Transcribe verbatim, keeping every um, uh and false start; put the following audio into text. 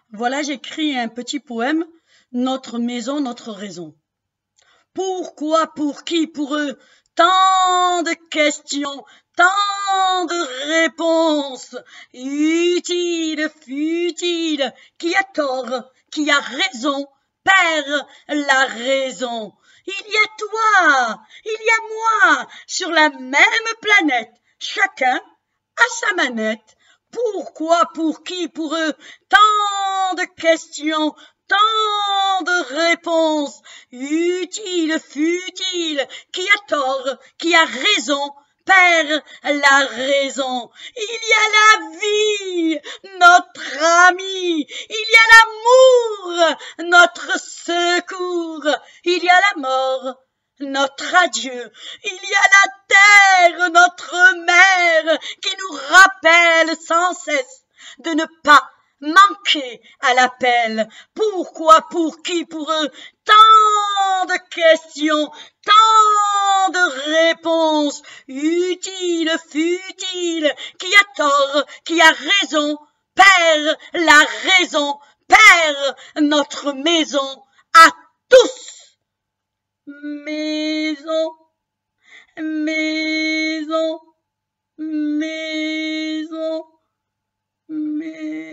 Voilà, j'écris un petit poème, Notre maison, notre raison. Pourquoi, pour qui, pour eux, tant de questions, tant de réponses, utiles, futiles, qui a tort, qui a raison, perd la raison. Il y a toi, il y a moi, sur la même planète, chacun à sa manette. Pourquoi, pour qui, pour eux, tant de questions, tant de réponses, utiles, futiles, qui a tort, qui a raison, perd la raison. Il y a la vie, notre ami, il y a l'amour, notre secours, il y a la mort, notre adieu, il y a la terre, notre mère, qui nous rappelle sans cesse de ne pas manquer à l'appel. Pourquoi, pour qui, pour eux, tant de questions, tant de réponses, utiles, futiles, qui a tort, qui a raison, perd la raison, perd notre maison à tous. Maison, maison, maison, maison.